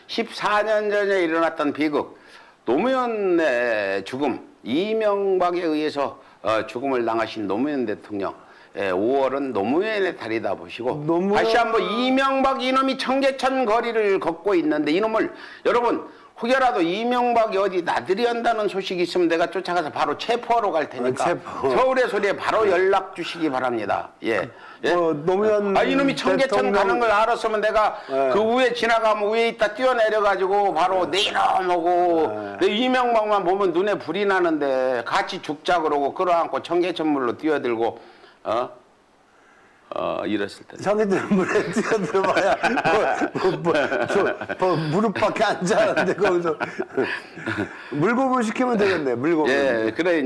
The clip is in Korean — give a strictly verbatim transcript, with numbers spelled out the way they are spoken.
십사 년 전에 일어났던 비극, 노무현의 죽음, 이명박에 의해서 어, 죽음을 당하신 노무현 대통령. 예, 오월은 노무현의 달이다 보시고 노무현... 다시 한번 이명박 이놈이 청계천 거리를 걷고 있는데 이놈을 여러분 혹여라도 이명박이 어디 나들이 한다는 소식이 있으면 내가 쫓아가서 바로 체포하러 갈 테니까 체포. 서울의 소리에 바로 연락 주시기 바랍니다. 예. 예? 어, 노무현 아, 이놈이 청계천 대통령... 가는 걸 알았으면 내가 예. 그 위에 지나가면 위에 있다 뛰어내려가지고 바로 예. 내 이놈하고 예. 내 이명박만 보면 눈에 불이 나는데 같이 죽자 그러고 끌어안고 청계천물로 뛰어들고 어? 어, 이랬을 때. 청계천 물에 뛰어들어봐야 뭐, 뭐, 뭐, 저, 뭐, 무릎 밖에 앉아는데 거기서 물고문 시키면 되겠네, 물고문. 예, 그래.